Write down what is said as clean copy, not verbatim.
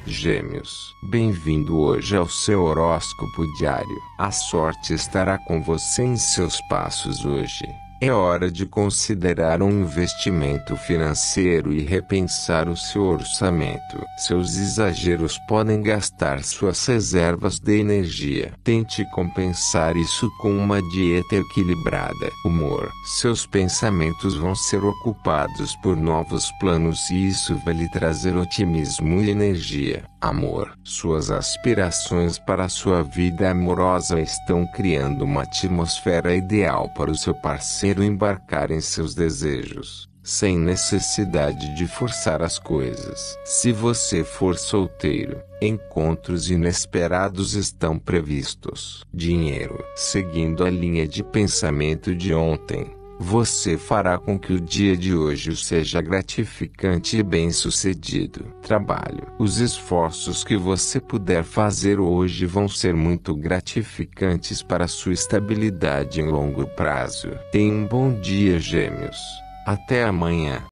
Gêmeos, bem-vindo hoje ao seu horóscopo diário. A sorte estará com você em seus passos hoje. É hora de considerar um investimento financeiro e repensar o seu orçamento. Seus exageros podem gastar suas reservas de energia. Tente compensar isso com uma dieta equilibrada. Humor. Seus pensamentos vão ser ocupados por novos planos e isso vai lhe trazer otimismo e energia. Amor. Suas aspirações para a sua vida amorosa estão criando uma atmosfera ideal para o seu parceiro embarcar em seus desejos, sem necessidade de forçar as coisas. Se você for solteiro, encontros inesperados estão previstos. Dinheiro. Seguindo a linha de pensamento de ontem, você fará com que o dia de hoje seja gratificante e bem-sucedido. Trabalho. Os esforços que você puder fazer hoje vão ser muito gratificantes para sua estabilidade em longo prazo. Tenha um bom dia, Gêmeos. Até amanhã.